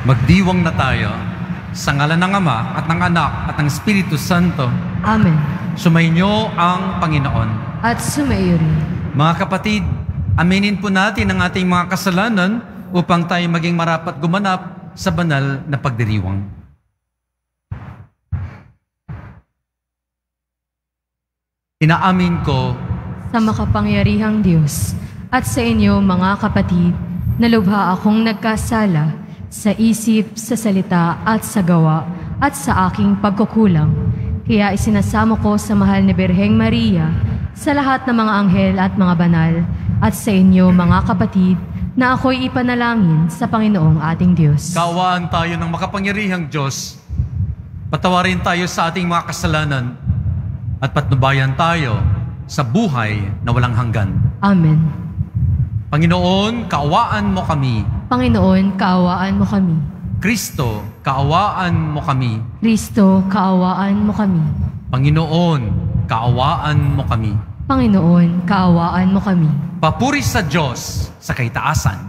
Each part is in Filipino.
Magdiwang na tayo sa ngalan ng Ama at ng Anak at ng Espiritu Santo. Amen. Sumainyo ang Panginoon. At sumaiyo rin. Mga kapatid, aminin po natin ang ating mga kasalanan upang tayo maging marapat gumanap sa banal na pagdiriwang. Inaamin ko Sa makapangyarihang Diyos at sa inyo mga kapatid, na lubha akong nagkasala sa isip, sa salita at sa gawa at sa aking pagkukulang. Kaya isinasamo ko sa mahal ni Birheng Maria, sa lahat ng mga anghel at mga banal, at sa inyo mga kapatid, na ako'y ipanalangin sa Panginoong ating Diyos. kaawaan tayo ng makapangyarihang Diyos. Patawarin tayo sa ating mga kasalanan at patnubayan tayo sa buhay na walang hanggan. Amen. Panginoon, kaawaan mo kami. Panginoon, kaawaan mo kami. Kristo, kaawaan mo kami. Kristo, kaawaan mo kami. Panginoon, kaawaan mo kami. Panginoon, kaawaan mo kami. Papuri sa Diyos sa kaitaasan.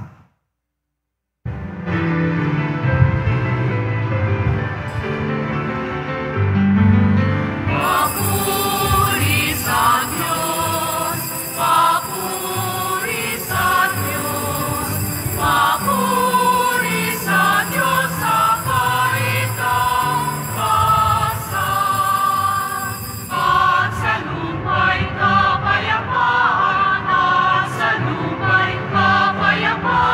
Kapayapaan,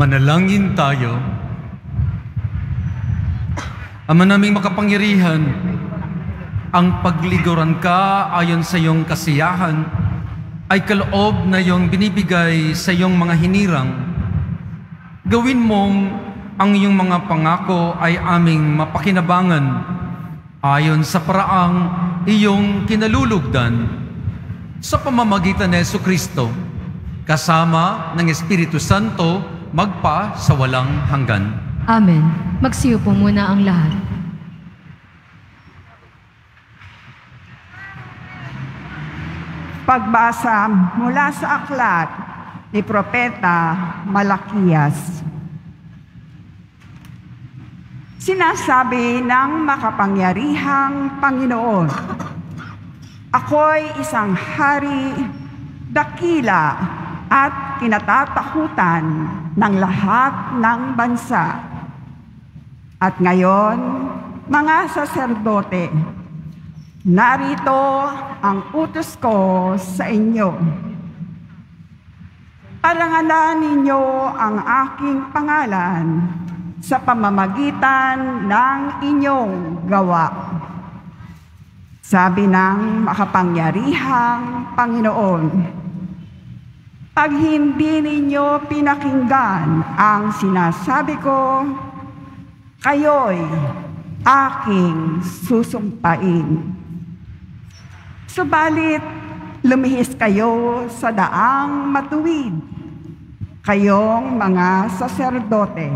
Manalangin tayo. Ama naming makapangyarihan, ang pagliguran ka ayon sa iyong kasiyahan ay kaloob na iyong binibigay sa iyong mga hinirang. Gawin mong ang iyong mga pangako ay aming mapakinabangan ayon sa paraang iyong kinalulugdan sa pamamagitan ni Jesucristo, kasama ng Espiritu Santo, magpa sa walang hanggan. Amen. Magsiyo po muna ang lahat. Pagbasa mula sa aklat ni Propeta Malakiyas. Sinasabi ng makapangyarihang Panginoon, ako'y isang hari, dakila at kinatatakutan ng lahat ng bansa. At ngayon, mga saserdote, narito ang utos ko sa inyo. Parangalan ninyo ang aking pangalan sa pamamagitan ng inyong gawa. Sabi ng makapangyarihang Panginoon, pag hindi ninyo pinakinggan ang sinasabi ko, kayo'y aking susumpain. Subalit, lumihis kayo sa daang matuwid, kayong mga saserdote.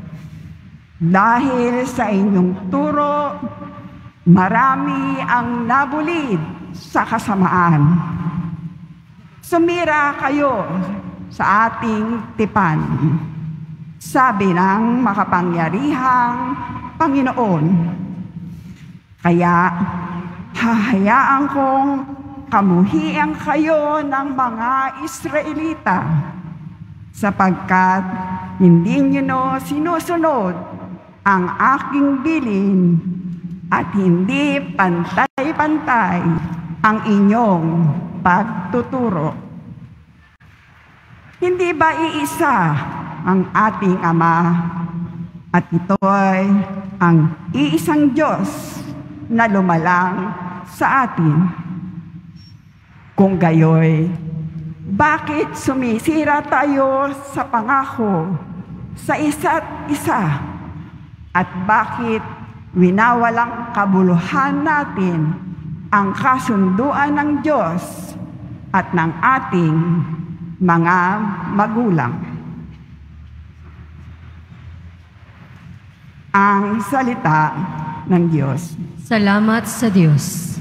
Dahil sa inyong turo, marami ang nabulid sa kasamaan. Sumira kayo sa ating tipan, sabi ng makapangyarihang Panginoon. Kaya hahayaan kong kamuhian kayo ng mga Israelita, sapagkat hindi nyo sinusunod ang aking bilin at hindi pantay-pantay ang inyong pagtuturo. Hindi ba iisa ang ating Ama at ito'y ang iisang Diyos na lumalang sa atin? Kung gayoy, bakit sumisira tayo sa pangako sa isa't isa? At bakit winawalang kabuluhan natin ang kasunduan ng Diyos at ng ating mga magulang? Ang salita ng Diyos. Salamat sa Diyos.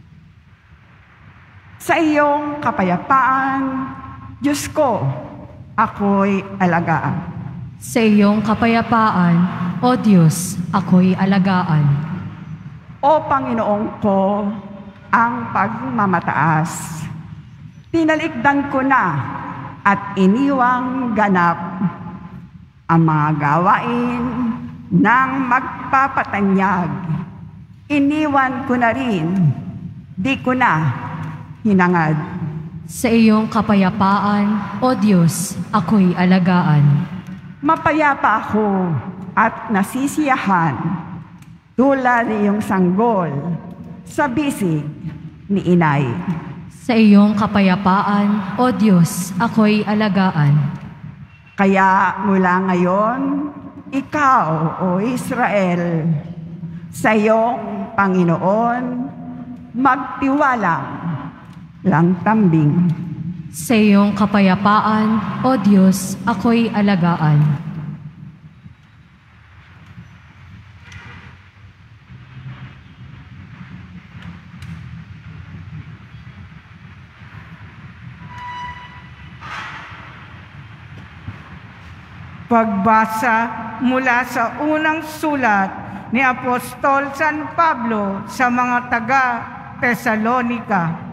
Sa iyong kapayapaan, Diyos ko, ako'y alagaan. Sa iyong kapayapaan, O Diyos, ako'y alagaan. O Panginoon ko, ang pagmamataas. Tinalikdan ko na at iniwang ganap ang mga gawain ng magpapatanyag. Iniwan ko na rin, di ko na hinangad. Sa iyong kapayapaan, O Diyos, ako'y alagaan. Mapayapa ako at nasisiyahan, tulad iyong sanggol sa bisig ni inay. Sa iyong kapayapaan, O Diyos, ako'y alagaan. Kaya mula ngayon, ikaw, O Israel, sa iyong Panginoon, magtiwalang lang tambing. Sa iyong kapayapaan, O Diyos, ako'y alagaan. Pagbasa mula sa unang sulat ni Apostol San Pablo sa mga taga-Tesalonika.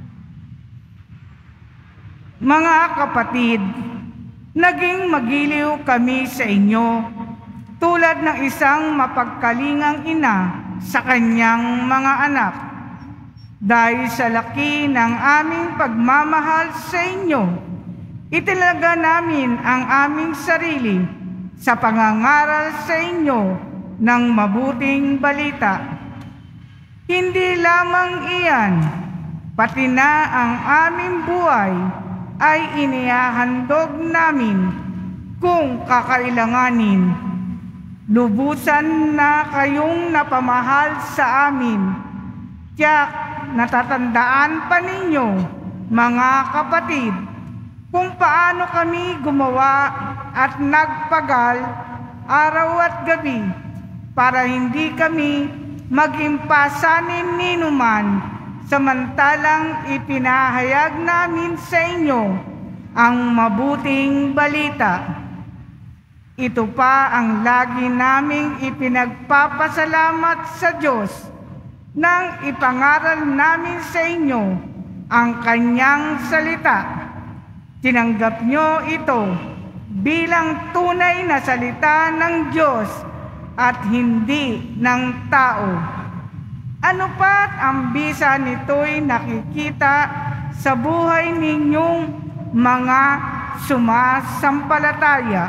Mga kapatid, naging magiliw kami sa inyo tulad ng isang mapagkalingang ina sa kanyang mga anak, dahil sa laki ng aming pagmamahal sa inyo. Italaga namin ang aming sarili sa pangangaral sa inyo ng mabuting balita. Hindi lamang iyan, pati na ang aming buhay ay inihahandog namin kung kakailanganin. Lubusan na kayong napamahal sa amin. Tiyak natatandaan pa ninyo, mga kapatid, kung paano kami gumawa at nagpagal araw at gabi para hindi kami maging pasanin ninuman, samantalang ipinahayag namin sa inyo ang mabuting balita. Ito pa ang lagi naming ipinagpapasalamat sa Diyos nang ipangaral namin sa inyo ang Kanyang salita. Tinanggap nyo ito bilang tunay na salita ng Diyos at hindi ng tao. Ano pa't ang bisa nito'y nakikita sa buhay ninyong mga sumasampalataya.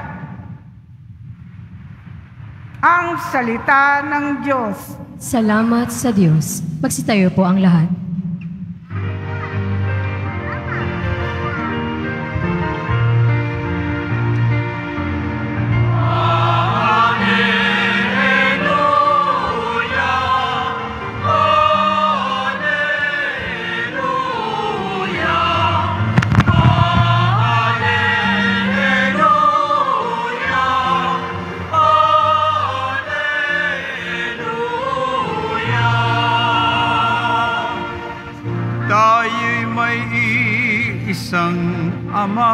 Ang salita ng Diyos. Salamat sa Diyos. Magsitayo po ang lahat. Isang Ama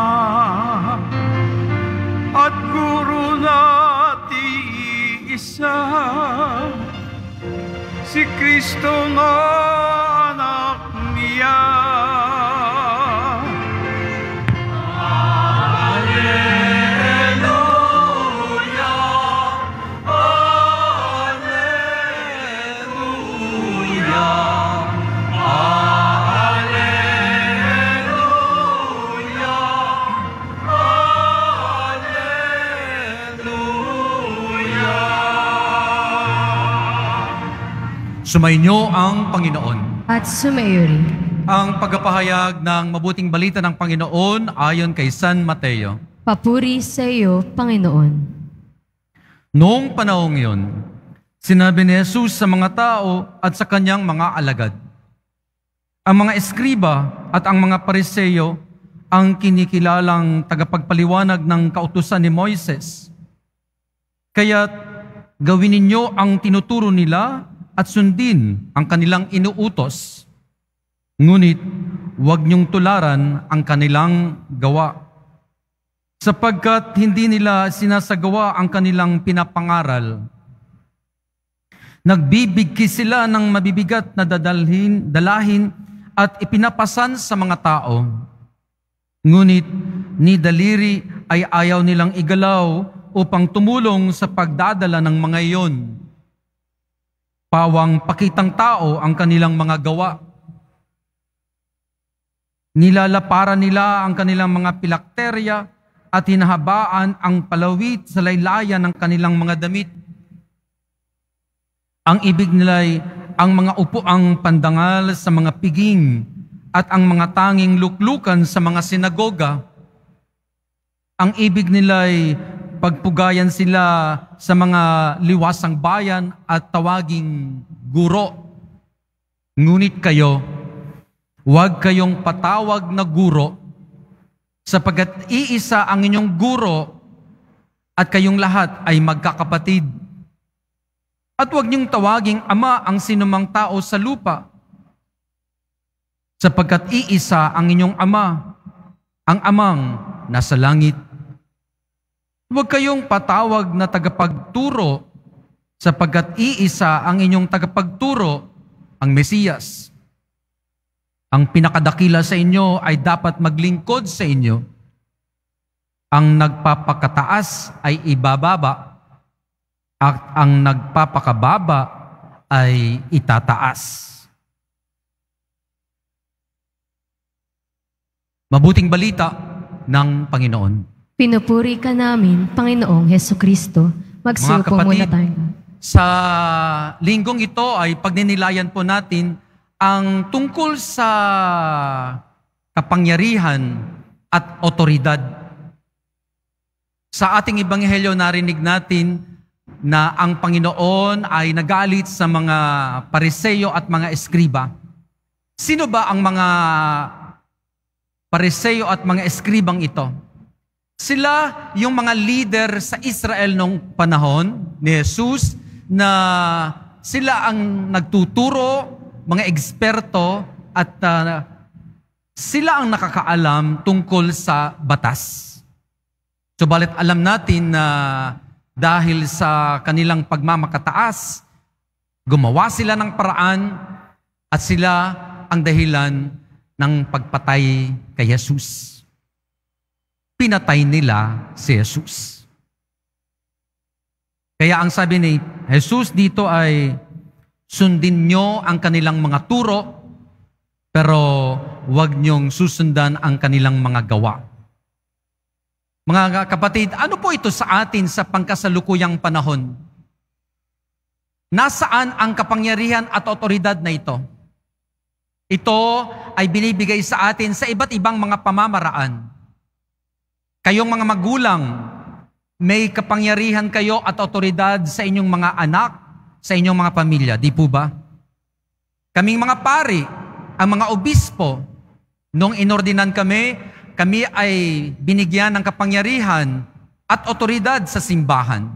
at Guro natin isa, si Kristo nga anak niya. Sumainyo ang Panginoon. At sumayo rin. Ang pagpapahayag ng mabuting balita ng Panginoon ayon kay San Mateo. Papuri sa iyo, Panginoon. Noong panahong iyon, sinabi ni Jesus sa mga tao at sa kanyang mga alagad, ang mga eskriba at ang mga pariseyo ang kinikilalang tagapagpaliwanag ng kautusan ni Moises. Kaya't gawin ninyo ang tinuturo nila at sundin ang kanilang inuutos. Ngunit huwag niyong tularan ang kanilang gawa, sapagkat hindi nila sinasagawa ang kanilang pinapangaral. Nagbibigki sila ng mabibigat na dalahin at ipinapasan sa mga tao. Ngunit ni daliri ay ayaw nilang igalaw upang tumulong sa pagdadala ng mga iyon. Pawang pakitang tao ang kanilang mga gawa. Nilalaparan nila ang kanilang mga pilakterya at hinahabaan ang palawit sa laylayan ng kanilang mga damit. Ang ibig nila'y ang mga upuang pandangal sa mga piging at ang mga tanging luklukan sa mga sinagoga. Ang ibig nila'y pagpugayan sila sa mga liwasang bayan at tawaging guro. Ngunit kayo, huwag kayong patawag na guro, sapagkat iisa ang inyong guro at kayong lahat ay magkakapatid. At huwag niyong tawaging ama ang sinumang tao sa lupa, sapagkat iisa ang inyong ama, ang amang nasa langit. Huwag kayong patawag na tagapagturo, sapagkat iisa ang inyong tagapagturo, ang Mesiyas. Ang pinakadakila sa inyo ay dapat maglingkod sa inyo. Ang nagpapakataas ay ibababa, at ang nagpapakababa ay itataas. Mabuting balita ng Panginoon. Pinupuri ka namin, Panginoong Heso Kristo. Magsiupo muna tayo. Sa linggong ito ay pagninilayan po natin ang tungkol sa kapangyarihan at otoridad. Sa ating ebanghelyo narinig natin na ang Panginoon ay nagalit sa mga Pariseo at mga Eskriba. Sino ba ang mga Pariseo at mga Eskribang ito? Sila yung mga leader sa Israel nung panahon ni Jesus na sila ang nagtuturo, mga eksperto at sila ang nakakaalam tungkol sa batas. Subalit alam natin na dahil sa kanilang pagmamakataas, gumawa sila ng paraan at sila ang dahilan ng pagpatay kay Jesus. Pinatay nila si Jesus. Kaya ang sabi ni Jesus dito ay, sundin nyo ang kanilang mga turo, pero huwag nyong susundan ang kanilang mga gawa. Mga kapatid, ano po ito sa atin sa pangkasalukuyang panahon? Nasaan ang kapangyarihan at otoridad na ito? Ito ay binibigay sa atin sa iba't ibang mga pamamaraan. Kayong mga magulang, may kapangyarihan kayo at otoridad sa inyong mga anak, sa inyong mga pamilya, di po ba? Kaming mga pari, ang mga obispo, nung inordinan kami ay binigyan ng kapangyarihan at otoridad sa simbahan.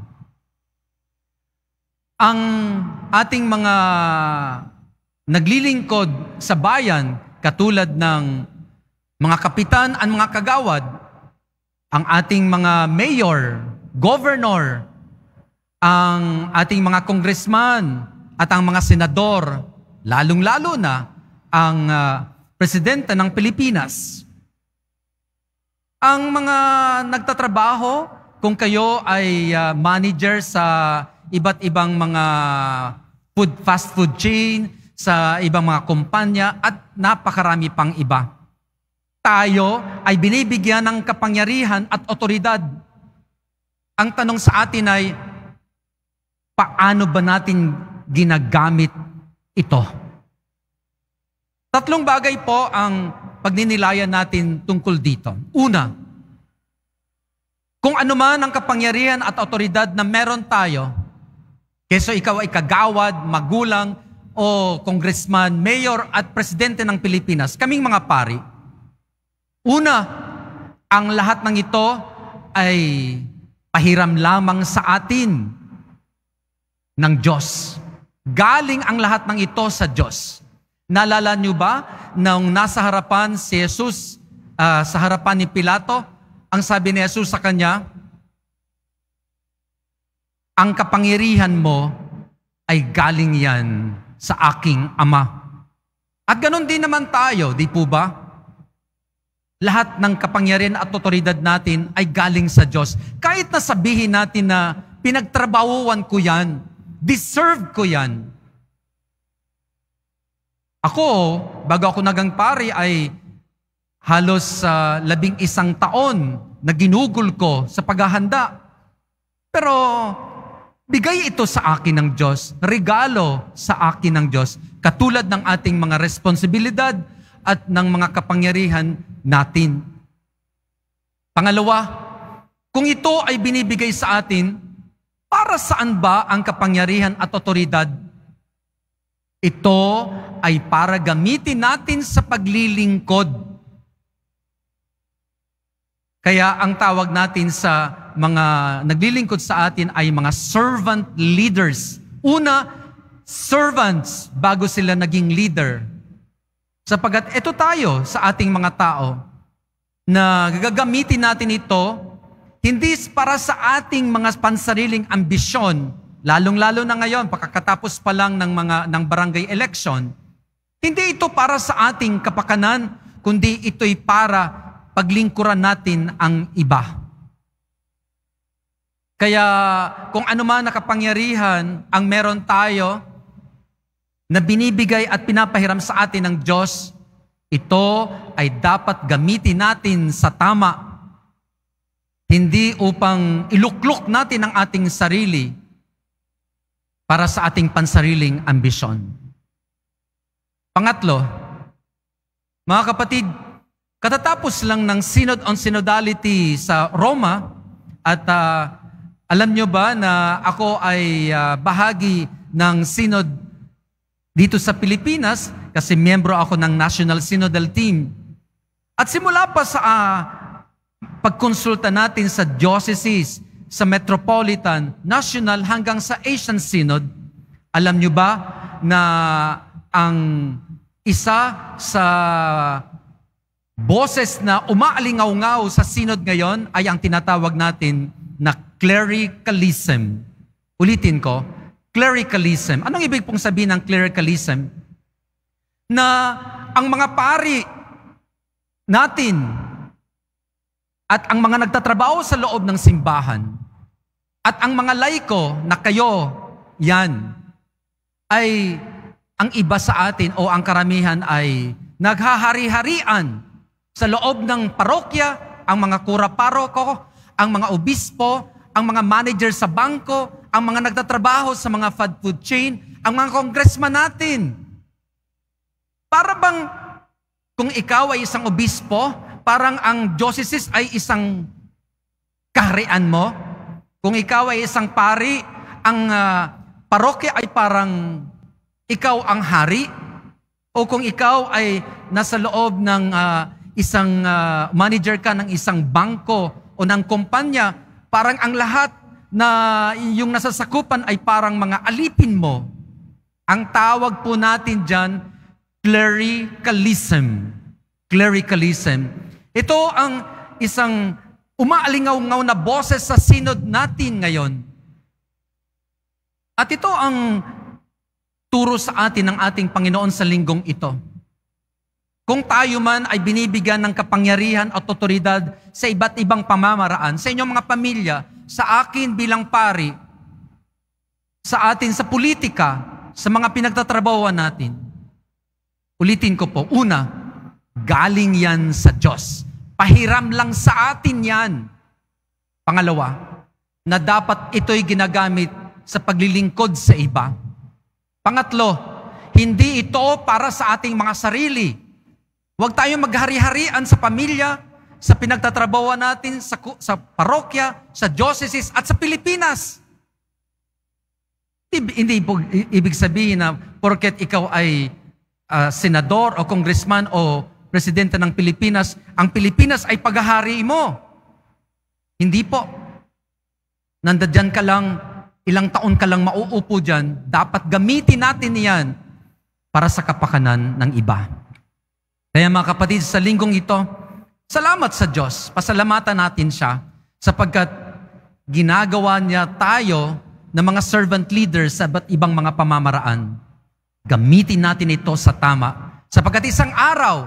Ang ating mga naglilingkod sa bayan, katulad ng mga kapitan at mga kagawad, ang ating mga mayor, governor, ang ating mga congressman at ang mga senador, lalong-lalo na ang presidente ng Pilipinas. Ang mga nagtatrabaho, kung kayo ay manager sa iba't ibang mga fast food chain, sa ibang mga kumpanya at napakarami pang iba. Tayo ay binibigyan ng kapangyarihan at otoridad. Ang tanong sa atin ay, paano ba natin ginagamit ito? Tatlong bagay po ang pagninilayan natin tungkol dito. Una, kung ano man ang kapangyarihan at otoridad na meron tayo, keso ikaw ay kagawad, magulang, o congressman, mayor at presidente ng Pilipinas, kaming mga pari, una, ang lahat ng ito ay pahiram lamang sa atin ng Diyos. Galing ang lahat ng ito sa Diyos. Naalala niyo ba, nung nasa harapan si Jesus, sa harapan ni Pilato, ang sabi ni Jesus sa kanya, ang kapangyarihan mo ay galing yan sa aking Ama. At ganon din naman tayo, di po ba? Lahat ng kapangyarihan at otoridad natin ay galing sa Diyos. Kahit na sabihin natin na pinagtrabahuan ko yan, deserve ko yan. Ako, bago ako nagang pari ay halos 11 taon na ginugol ko sa paghahanda. Pero bigay ito sa akin ng Diyos, regalo sa akin ng Diyos, katulad ng ating mga responsibilidad at ng mga kapangyarihan natin. Pangalawa, kung ito ay binibigay sa atin, para saan ba ang kapangyarihan at otoridad? Ito ay para gamitin natin sa paglilingkod. Kaya ang tawag natin sa mga naglilingkod sa atin ay mga servant leaders. Una, servants bago sila naging leader. Sapagat ito tayo sa ating mga tao na gagamitin natin ito hindi para sa ating mga pansariling ambisyon, lalong-lalo na ngayon, pagkatapos pa lang ng barangay election. Hindi ito para sa ating kapakanan, kundi ito'y para paglingkuran natin ang iba. Kaya kung ano man na kapangyarihan ang meron tayo na binibigay at pinapahiram sa atin ng Diyos, ito ay dapat gamitin natin sa tama Hindi upang iluklok natin ang ating sarili para sa ating pansariling ambisyon. Pangatlo, mga kapatid, katatapos lang ng Synod on Synodality sa Roma at alam nyo ba na ako ay bahagi ng Synod dito sa Pilipinas kasi miyembro ako ng National Synodal Team. At simula pa sa pagkonsulta natin sa dioceses, sa metropolitan, national hanggang sa Asian Synod, alam nyo ba na ang isa sa boses na umaalingaw-ngaw sa Synod ngayon ay ang tinatawag natin na clericalism. Ulitin ko, clericalism. Anong ibig pong sabihin ng clericalism? Na ang mga pari natin at ang mga nagtatrabaho sa loob ng simbahan at ang mga laiko na kayo, yan, ay ang iba sa atin o ang karamihan ay naghahari-harian sa loob ng parokya, ang mga kura-paroko, ang mga obispo, ang mga manager sa bangko, ang mga nagtatrabaho sa mga fast food chain, ang mga congressman natin. Para bang kung ikaw ay isang obispo, parang ang diocese ay isang kaharian mo. Kung ikaw ay isang pari, ang parokya ay parang ikaw ang hari. O kung ikaw ay nasa loob ng isang manager ka ng isang bangko o ng kumpanya, parang ang lahat na yung nasasakupan ay parang mga alipin mo. Ang tawag po natin dyan, clericalism. Clericalism. Ito ang isang umaalingaw-ngaw na boses sa synod natin ngayon. At ito ang turo sa atin ng ating Panginoon sa linggong ito. Kung tayo man ay binibigyan ng kapangyarihan at otoridad sa iba't ibang pamamaraan, sa inyong mga pamilya, sa akin bilang pari, sa atin sa politika, sa mga pinagtatrabahuan natin, ulitin ko po, una, galing yan sa Diyos. Pahiram lang sa atin yan. Pangalawa, na dapat ito'y ginagamit sa paglilingkod sa iba. Pangatlo, hindi ito para sa ating mga sarili. Huwag tayong maghari-harian sa pamilya, sa pinagtatrabahuan natin, sa parokya, sa dioceses at sa Pilipinas. Hindi ibig sabihin na porket ikaw ay senador o congressman o presidente ng Pilipinas, ang Pilipinas ay paghahari mo. Hindi po. Nandadyan ka lang, ilang taon ka lang mauupo dyan, dapat gamitin natin yan para sa kapakanan ng iba. Kaya mga kapatid, sa linggong ito, salamat sa Diyos, pasalamatan natin siya sapagkat ginagawa niya tayo ng mga servant leaders sa iba't ibang mga pamamaraan. Gamitin natin ito sa tama sapagkat isang araw,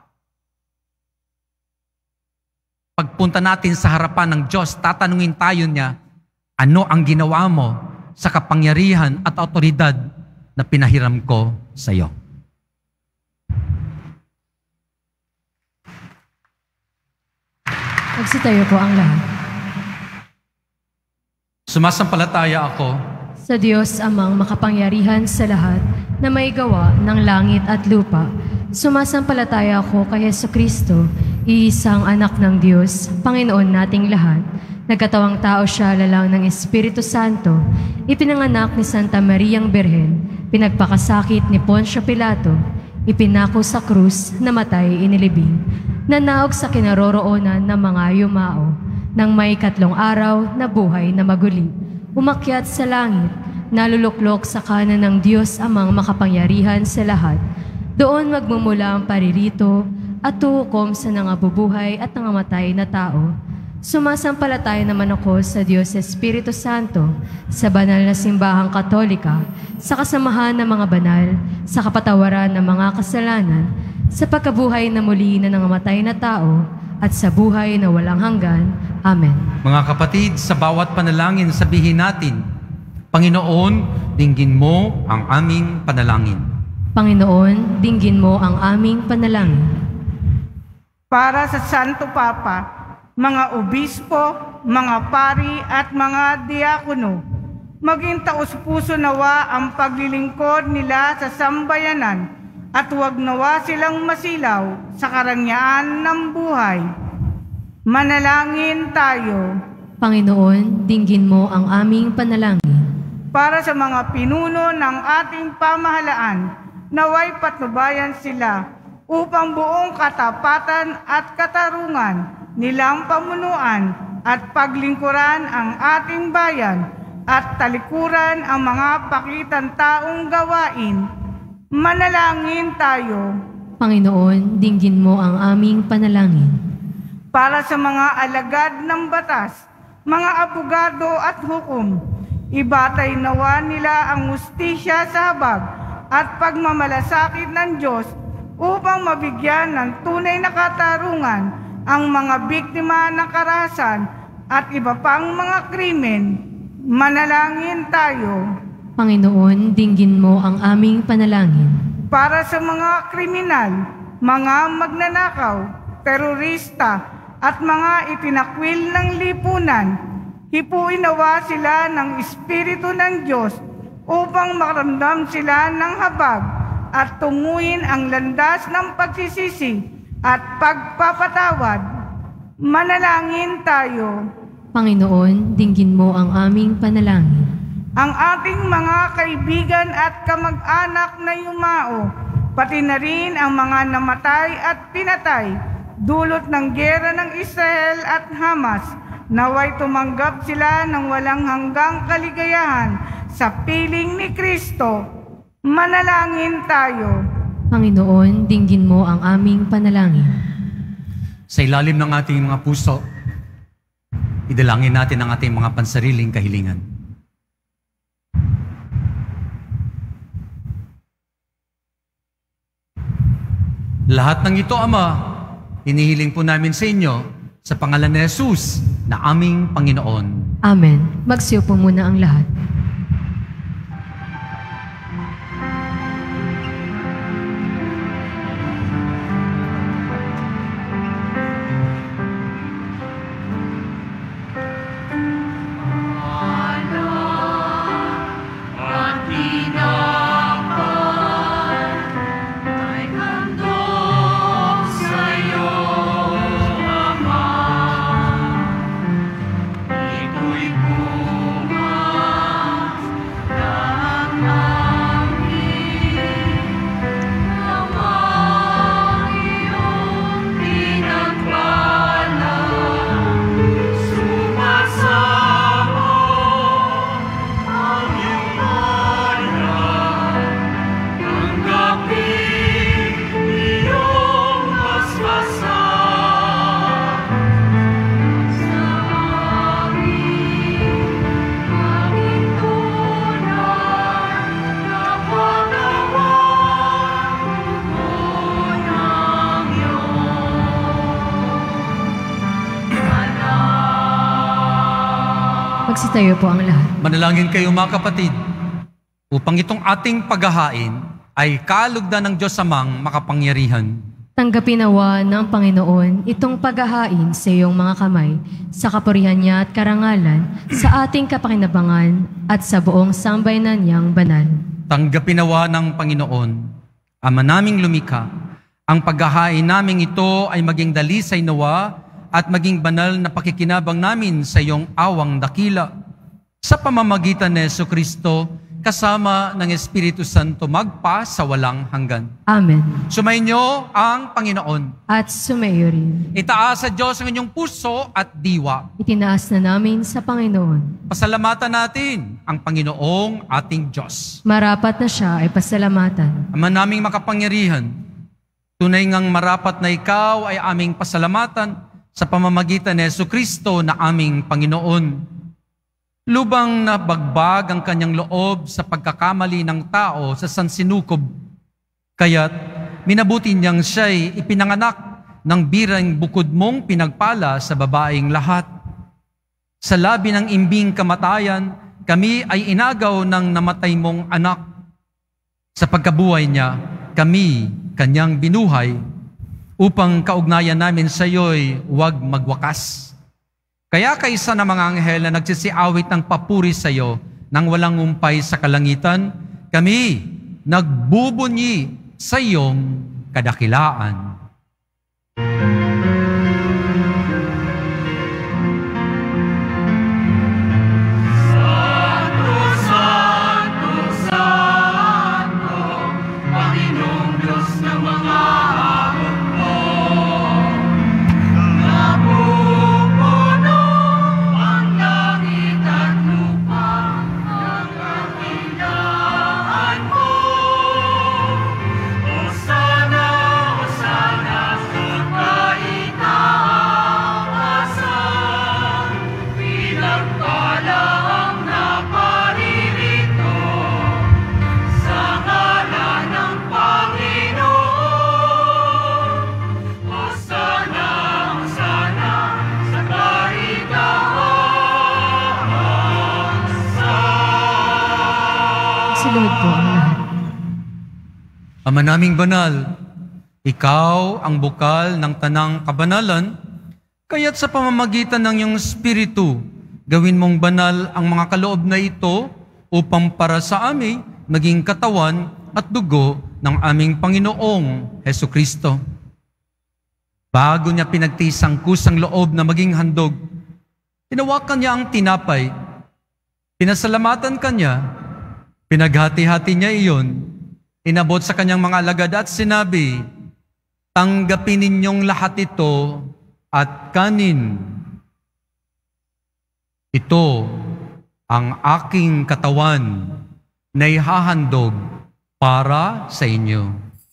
pagpunta natin sa harapan ng Diyos, tatanungin tayo niya, ano ang ginawa mo sa kapangyarihan at autoridad na pinahiram ko sa iyo? Magsitayo po ang lahat. Sumasampalataya ako Sa Diyos amang makapangyarihan sa lahat na may gawa ng langit at lupa. Sumasampalataya ako kay Jesucristo, iisang anak ng Diyos, Panginoon nating lahat. Nagkatawang tao siya lalang ng Espiritu Santo, ipinanganak ni Santa Mariang Birhen, pinagpakasakit ni Poncio Pilato, ipinako sa krus, namatay, inilibing, nanaog sa kinaroroonan ng mga yumao, nang may 3 araw na buhay na maguli, umakyat sa langit, naluluklok sa kanan ng Diyos amang makapangyarihan sa lahat. Doon magmumula ang paririto at tuhukom sa nangabubuhay at nangamatay na tao. Sumasampalataya naman ako sa Diyos Espiritu Santo, sa banal na simbahang katolika, sa kasamahan ng mga banal, sa kapatawaran ng mga kasalanan, sa pagkabuhay na muli na nangamatay na tao, at sa buhay na walang hanggan. Amen. Mga kapatid, sa bawat panalangin, sabihin natin, Panginoon, dinggin mo ang aming panalangin. Panginoon, dinggin mo ang aming panalangin. Para sa Santo Papa, mga obispo, mga pari at mga diakono. Maging taus-puso nawa ang paglilingkod nila sa sambayanan at huwag nawa silang masilaw sa karangyaan ng buhay. Manalangin tayo. Panginoon, dinggin mo ang aming panalangin. Para sa mga pinuno ng ating pamahalaan, naway patnubayan sila upang buong katapatan at katarungan nilang pamunuan at paglingkuran ang ating bayan at talikuran ang mga pakitan taong gawain. Manalangin tayo. Panginoon, dinggin mo ang aming panalangin. Para sa mga alagad ng batas, mga abogado at hukom, ibatay nawa nila ang hustisya sa habag at pagmamalasakit ng Diyos upang mabigyan ng tunay na katarungan ang mga biktima ng karahasan at iba pang mga krimen. Manalangin tayo. Panginoon, dinggin mo ang aming panalangin. Para sa mga kriminal, mga magnanakaw, terorista, at mga itinakwil ng lipunan, hipuin nawa sila ng Espiritu ng Diyos upang makaramdam sila ng habag at tunguhin ang landas ng pagsisisi at pagpapatawad. Manalangin tayo. Panginoon, dinggin mo ang aming panalangin. Ang ating mga kaibigan at kamag-anak na yumao, pati na rin ang mga namatay at pinatay, dulot ng giyera ng Israel at Hamas, naway tumanggap sila ng walang hanggang kaligayahan sa piling ni Kristo. Manalangin tayo. Panginoon, dinggin mo ang aming panalangin. Sa ilalim ng ating mga puso, idalangin natin ang ating mga pansariling kahilingan. Lahat ng ito, Ama, hinihiling po namin sa inyo sa pangalan ni Jesus na aming Panginoon. Amen. Magsiyo po muna ang lahat. Magsitayo po ang lahat. Manalangin kayo mga kapatid, upang itong ating paghahain ay kalugdan ng Diyos Amang makapangyarihan. Tanggapin nawa ng Panginoon itong paghahain sa iyong mga kamay, sa kapurihan niya at karangalan, sa ating kapakinabangan at sa buong sambayanan niyang banal. Tanggapin nawa ng Panginoon, Ama naming lumikha, ang paghahain naming ito ay maging dalisay nawa at maging banal na pakikinabang namin sa iyong awang dakila. Sa pamamagitan ni Jesucristo, kasama ng Espiritu Santo magpa sa walang hanggan. Amen. Sumainyo ang Panginoon. At sumayo rin. Itaas sa Diyos ang inyong puso at diwa. Itinaas na namin sa Panginoon. Pasalamatan natin ang Panginoong ating Diyos. Marapat na siya ay pasalamatan. Ama naming makapangyarihan, tunay ngang marapat na ikaw ay aming pasalamatan sa pamamagitan ni Jesucristo na aming Panginoon. Lubang nabagbag ang kanyang loob sa pagkakamali ng tao sa sansinukob, kaya't minabuti niyang siya'y ipinanganak ng birang bukod mong pinagpala sa babaeng lahat. Sa labi ng imbing kamatayan, kami ay inagaw ng namatay mong anak. Sa pagkabuhay niya, kami kanyang binuhay, upang kaugnayan namin sa iyo'y huwag magwakas. Kaya kaisa ng mga anghel na nagsisiawit ng papuri sa iyo nang walang umpay sa kalangitan, kami nagbubunyi sa iyong kadakilaan. Silod po ang lahat. Ama naming banal, ikaw ang bukal ng tanang kabanalan, kaya't sa pamamagitan ng iyong Espiritu, gawin mong banal ang mga kaloob na ito upang para sa amin maging katawan at dugo ng aming Panginoong Hesukristo. Bago niya pinagtisang kusang loob na maging handog, tinawakan niya ang tinapay, pinasalamatan kanya, pinaghati-hati niya iyon, inabot sa kanyang mga alagad at sinabi, tanggapin ninyong lahat ito at kanin. Ito ang aking katawan na ihahandog para sa inyo.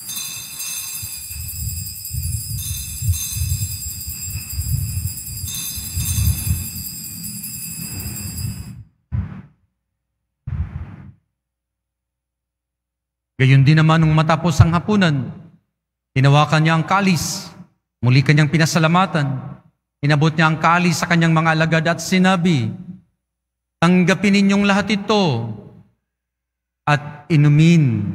Gayon din naman nung matapos ang hapunan, hinawakan niya ang kalis, muli kanyang pinasalamatan, inabot niya ang kalis sa kanyang mga alagad at sinabi, tanggapin ninyong lahat ito at inumin.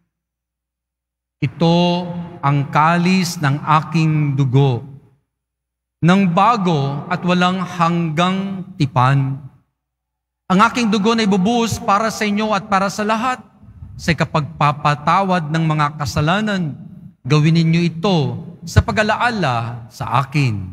Ito ang kalis ng aking dugo, ng bago at walang hanggang tipan. Ang aking dugo na ibubuhos para sa inyo at para sa lahat, sa kapagpapatawad ng mga kasalanan, gawin ninyo ito sa pag-alaala sa akin.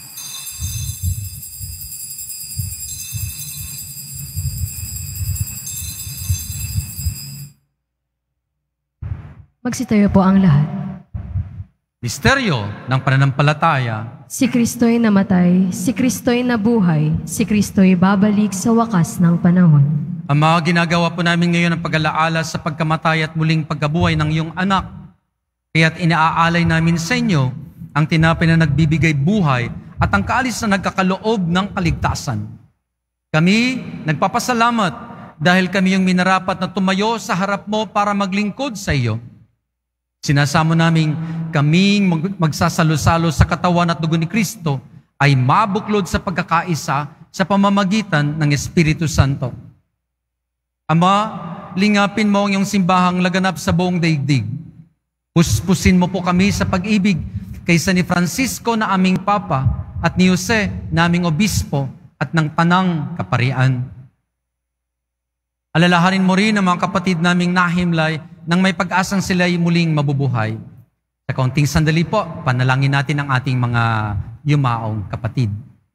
Magsitayo po ang lahat. Misteryo ng pananampalataya. Si Kristo'y namatay, si Kristo'y nabuhay, si Kristo'y babalik sa wakas ng panahon. Ama, ginagawa po namin ngayon ang pag-alaala sa pagkamatay at muling pagkabuhay ng iyong anak. Kaya't inaaalay namin sa inyo ang tinapay na nagbibigay buhay at ang kaalis na nagkakaloob ng kaligtasan. Kami nagpapasalamat dahil kami yung minarapat na tumayo sa harap mo para maglingkod sa iyo. Sinasamo namin kaming magsasalo-salo sa katawan at dugo ni Kristo ay mabuklod sa pagkakaisa sa pamamagitan ng Espiritu Santo. Ama, lingapin mo ang iyong simbahang laganap sa buong daigdig. Puspusin mo po kami sa pag-ibig kaysa ni Francisco na aming Papa at ni Jose na aming Obispo at ng Tanang Kaparian. Alalahanin mo rin ang mga kapatid naming nahimlay nang may pag-asang sila'y muling mabubuhay. Sa kaunting sandali po, panalangin natin ang ating mga yumaong kapatid.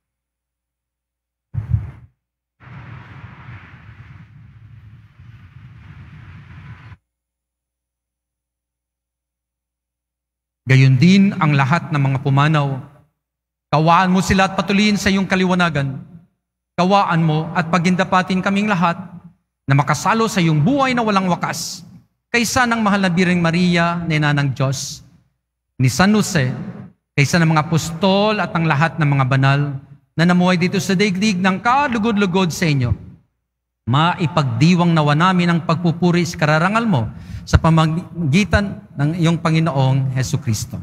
Gayon din ang lahat ng mga pumanaw. Kawaan mo sila at patuloyin sa iyong kaliwanagan. Kawaan mo at pagindapatin kaming lahat na makasalo sa iyong buhay na walang wakas, kaysa ng mahal na Birheng Maria, na ina ng Diyos, ni San Jose, kaysa ng mga apostol at ang lahat ng mga banal na namuhay dito sa daigdig ng kalugod-lugod sa inyo. Maipagdiwang nawa namin ang pagpupuri sa kararangal mo sa pamamagitan ng iyong Panginoong Hesukristo.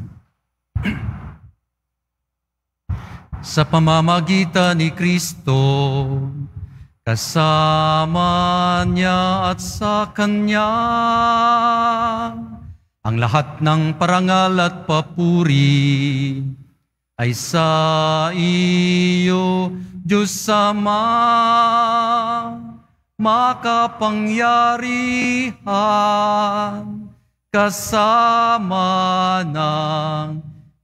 Sa pamamagitan ni Kristo, kasama niya at sa Kanya, ang lahat ng parangal at papuri ay sa iyo, Diyos Ama, makapangyarihan, kasama ng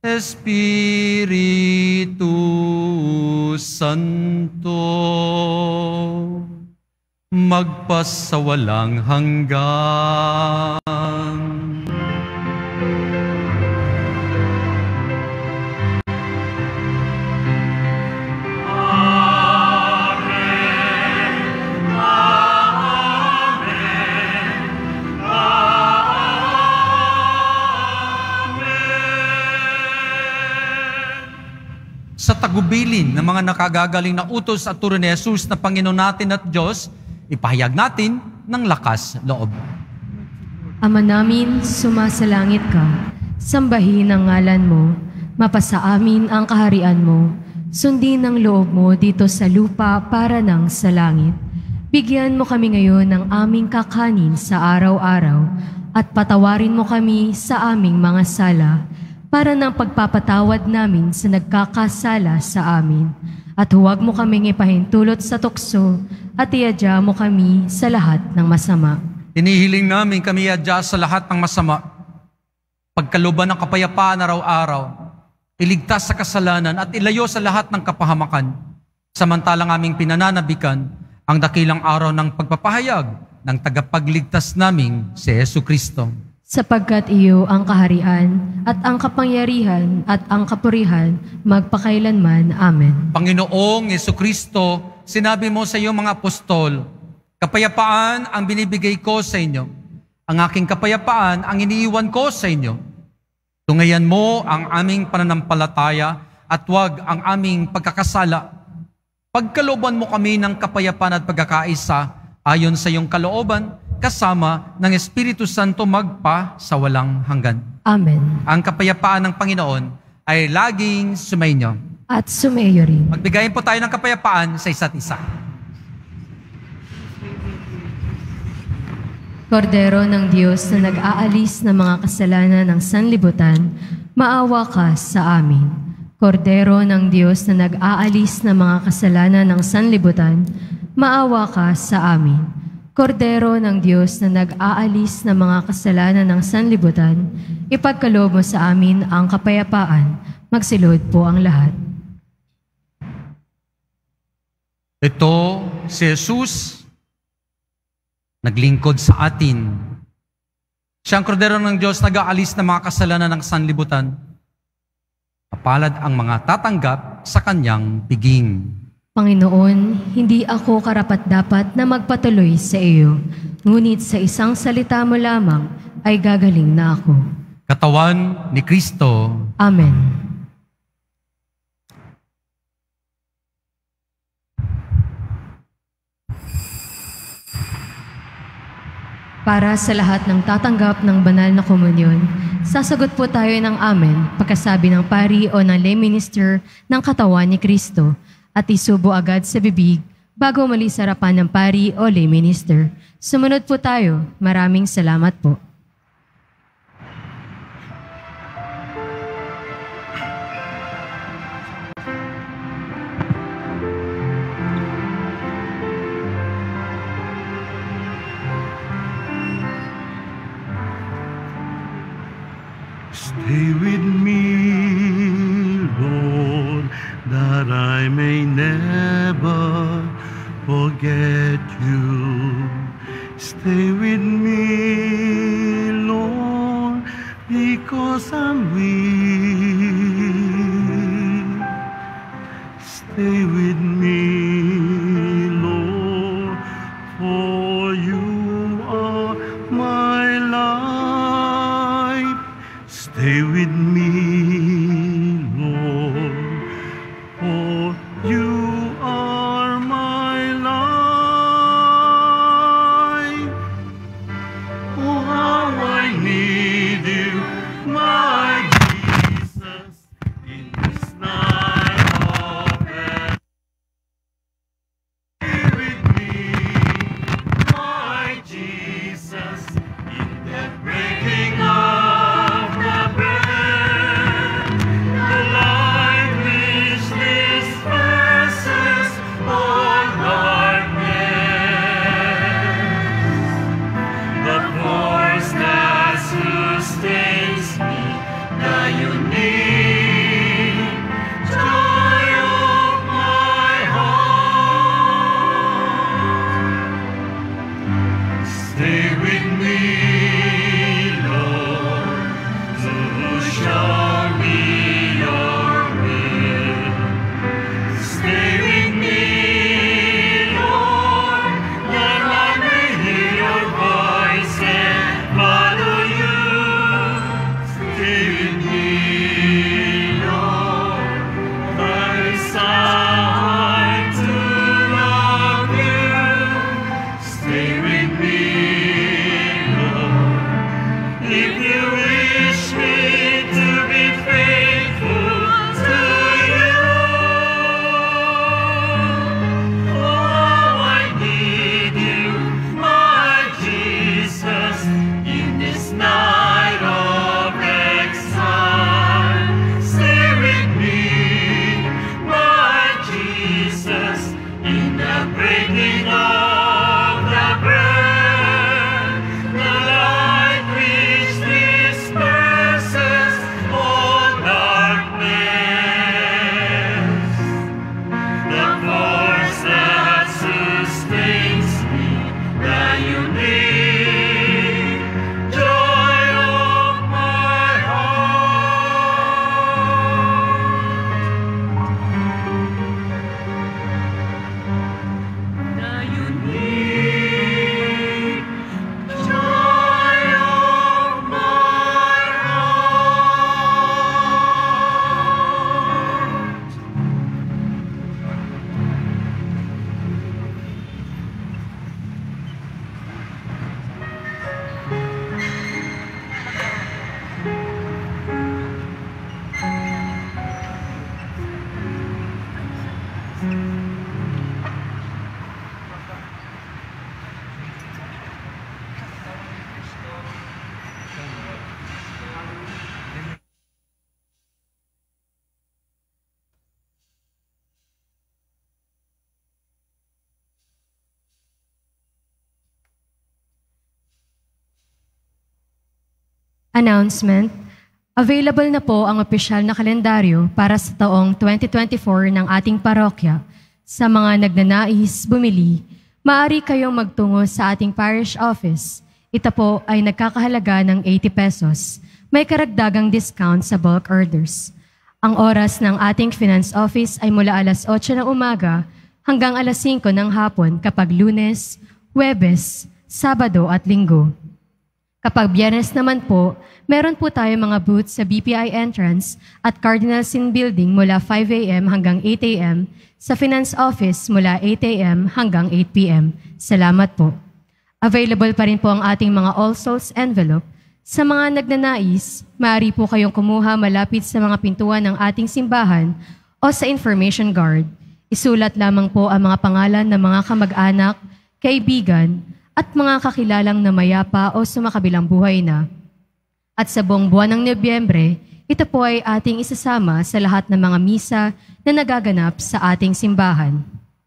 Espiritu Santo, magpasawalang hanggan. Sa tagubilin ng mga nakagagaling na utos at turo ni Jesus na Panginoon natin at Diyos, ipahayag natin ng lakas loob. Ama namin, sumasalangit ka, sambahin ang ngalan mo, mapasa amin ang kaharian mo, sundin ang loob mo dito sa lupa para nang sa langit. Bigyan mo kami ngayon ng aming kakanin sa araw-araw at patawarin mo kami sa aming mga sala, para ng pagpapatawad namin sa nagkakasala sa amin. At huwag mo kaming ipahintulot sa tukso at iadya mo kami sa lahat ng masama. Inihiling namin kami iadya sa lahat ng masama. Pagkaluban ng kapayapaan araw-araw, iligtas sa kasalanan at ilayo sa lahat ng kapahamakan. Samantalang aming pinananabikan ang dakilang araw ng pagpapahayag ng tagapagligtas naming si Jesucristo. Sapagkat iyo ang kaharian at ang kapangyarihan at ang kapurihan magpakailanman. Amen. Panginoong Jesucristo, sinabi mo sa iyong mga apostol, kapayapaan ang binibigay ko sa inyo. Ang aking kapayapaan ang iniiwan ko sa inyo. Tungayan mo ang aming pananampalataya at huwag ang aming pagkakasala. Pagkalooban mo kami ng kapayapaan at pagkakaisa ayon sa iyong kalooban, kasama ng Espiritu Santo magpa sa walang hanggan. Amen. Ang kapayapaan ng Panginoon ay laging sumainyo. At sumayo rin. Magbigayin po tayo ng kapayapaan sa isa't isa. Kordero ng Diyos na nag-aalis ng mga kasalanan ng sanlibutan, maawa ka sa amin. Kordero ng Diyos na nag-aalis ng mga kasalanan ng sanlibutan, maawa ka sa amin. Kordero ng Diyos na nag-aalis ng mga kasalanan ng sanlibutan, ipagkaloob mo sa amin ang kapayapaan. Magsilod po ang lahat. Ito si Jesus, naglingkod sa atin. Siya ang kordero ng Diyos, nag-aalis ng mga kasalanan ng sanlibutan. Mapalad ang mga tatanggap sa kanyang piging. Panginoon, hindi ako karapat-dapat na magpatuloy sa iyo, ngunit sa isang salita mo lamang ay gagaling na ako. Katawan ni Kristo. Amen. Para sa lahat ng tatanggap ng banal na komunyon, sasagot po tayo ng amen pagkasabi ng pari o ng lay minister ng katawan ni Kristo, at isubo agad sa bibig bago umalis sa harapan ng pari o lay minister. Sumunod po tayo. Maraming salamat po. Stay with me, Lord, that I may never forget you. Stay with me, Lord, because I'm weak. Stay with me, Lord, for you are my life. Stay with me, Lord, for you are my life. Oh, how I need you, my God. Stay with me, Lord, to show me your will. Stay with me, Lord, that I may hear your voice and follow you. Stay with me, Lord, I desire to love you. Stay with me, Lord, if you wish me to be faithful to you. Oh, I need you, my Jesus, in this night of exile. Stay with me, my Jesus, in the breaking of the bread. The light which disperses all darkness. The force that sustains me, the unique joy of my heart. The unique joy of my heart. Announcement. Available na po ang opisyal na kalendaryo para sa taong 2024 ng ating parokya. Sa mga nagnanais bumili, maaari kayong magtungo sa ating parish office. Ito po ay nagkakahalaga ng 80 pesos. May karagdagang discount sa bulk orders. Ang oras ng ating finance office ay mula alas 8 ng umaga hanggang alas 5 ng hapon kapag Lunes, Huwebes, Sabado at Linggo. Kapag Biyernes naman po, meron po tayo mga booths sa BPI entrance at Cardinal Sin Building mula 5 a.m. hanggang 8 a.m. sa Finance Office mula 8 a.m. hanggang 8 p.m. Salamat po. Available pa rin po ang ating mga All Souls envelope. Sa mga nagnanais, maaari po kayong kumuha malapit sa mga pintuan ng ating simbahan o sa information guard. Isulat lamang po ang mga pangalan ng mga kamag-anak, kaibigan, at mga kakilalang na mayapa o sumakabilang buhay na. At sa buong buwan ng Nobyembre, ito po ay ating isasama sa lahat ng mga misa na nagaganap sa ating simbahan.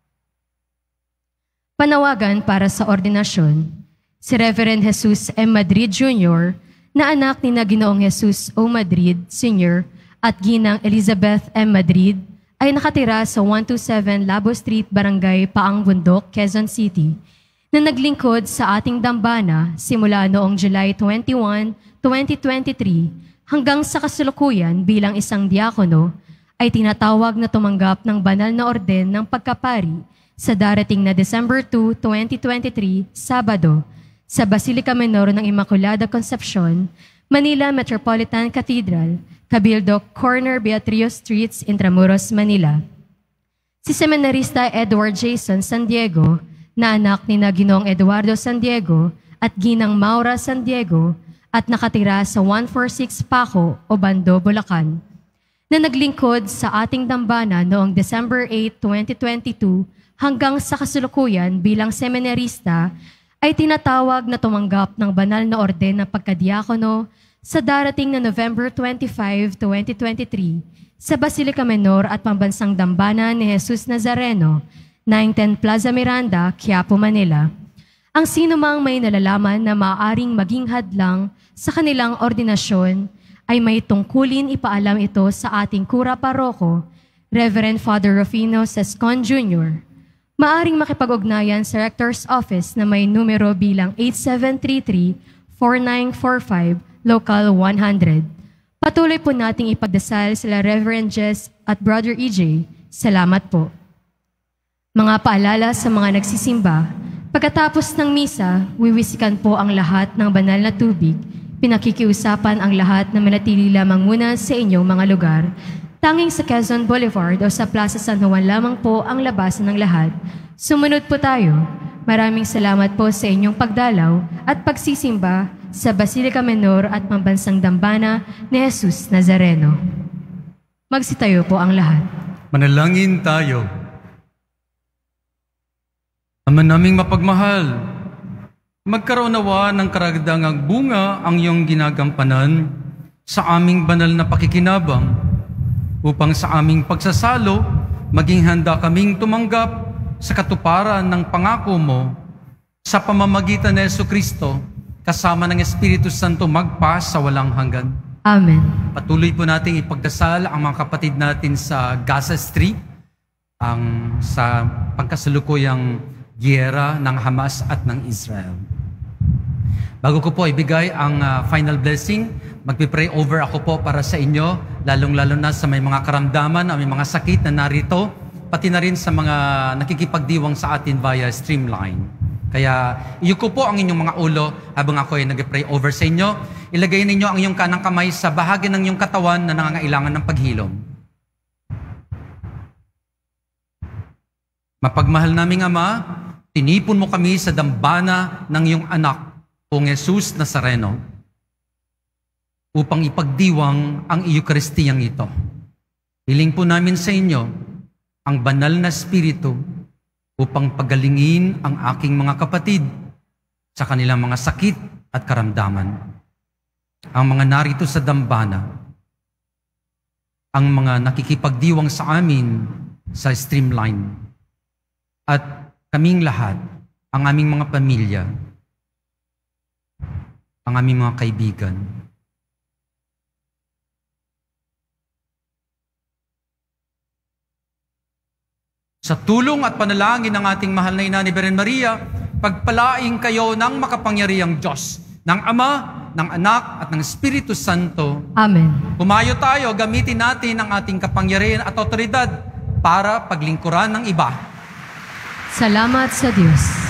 Panawagan para sa ordinasyon. Si Reverend Jesus M. Madrid Jr., na anak ni Ginoong Jesus O. Madrid Sr. at Ginang Elizabeth M. Madrid, ay nakatira sa 127 Labo Street, Barangay Paang Bundok, Quezon City, na naglingkod sa ating dambana simula noong July 21, 2023 hanggang sa kasalukuyan bilang isang diakono, ay tinatawag na tumanggap ng banal na orden ng pagkapari sa darating na December 2, 2023, Sabado, sa Basilica Menor ng Immaculada Concepcion, Manila Metropolitan Cathedral, Cabildo Corner, Beatriz Streets, Intramuros, Manila. Si Seminarista Edward Jason San Diego, na anak ni Ginoong Eduardo San Diego at Ginang Maura San Diego at nakatira sa 146 Paco, Obando, Bulacan, na naglingkod sa ating dambana noong December 8, 2022 hanggang sa kasalukuyan bilang seminarista, ay tinatawag na tumanggap ng banal na orden ng pagkadiakono sa darating na November 25, 2023 sa Basilica Menor at Pambansang Dambana ni Jesus Nazareno, 910 Plaza Miranda, Quiapo, Manila. Ang sinumang may nalalaman na maaaring maging hadlang sa kanilang ordinasyon ay may tungkulin ipaalam ito sa ating Kura Paroko, Reverend Father Rufino Sescon Jr. maaring makipag-ugnayan sa Rector's Office na may numero bilang 8733-4945, Local 100. Patuloy po nating ipagdasal sila Reverend Jess at Brother EJ. Salamat po. Mga paalala sa mga nagsisimba, pagkatapos ng misa, wiwisikan po ang lahat ng banal na tubig. Pinakikiusapan ang lahat na manatili lamang muna sa inyong mga lugar. Tanging sa Quezon Boulevard o sa Plaza San Juan lamang po ang labasan ng lahat. Sumunod po tayo. Maraming salamat po sa inyong pagdalaw at pagsisimba sa Basilica Menor at Pambansang Dambana ni Jesus Nazareno. Magsitayo po ang lahat. Manalangin tayo. Ama naming mapagmahal, magkaroon nawa ng karagdagang bunga ang iyong ginagampanan sa aming banal na pakikinabang upang sa aming pagsasalo maging handa kaming tumanggap sa katuparan ng pangako mo sa pamamagitan ni Jesucristo kasama ng Espiritu Santo magpa sa walang hanggan. Amen. Patuloy po nating ipagdasal ang mga kapatid natin sa Gaza Strip, ang sa pagkasalukuyang giyera ng Hamas at ng Israel. Bago ko po ibigay ang final blessing, magpipray over ako po para sa inyo, lalong-lalo na sa may mga karamdaman, may mga sakit na narito, pati na rin sa mga nakikipagdiwang sa atin via Streamline. Kaya iyuko po ang inyong mga ulo habang ako ay nag-pray over sa inyo. Ilagay ninyo ang iyong kanang kamay sa bahagi ng iyong katawan na nangangailangan ng paghilom. Mapagmahal naming Ama, tinipon mo kami sa dambana ng iyong anak, Pong Jesus Nazareno, upang ipagdiwang ang Eukaristiyang ito. Hiling po namin sa inyo ang banal na Espiritu upang pagalingin ang aking mga kapatid sa kanilang mga sakit at karamdaman. Ang mga narito sa dambana, ang mga nakikipagdiwang sa amin sa Streamline, at kaming lahat, ang aming mga pamilya, ang aming mga kaibigan. Sa tulong at panalangin ng ating mahal na Ina ni Birhen Maria, pagpalaing kayo ng makapangyarihang Diyos, ng Ama, ng Anak, at ng Espiritu Santo. Amen. Pumayo tayo, gamitin natin ang ating kapangyarihan at otoridad para paglingkuran ng iba. Salamat sa Diyos.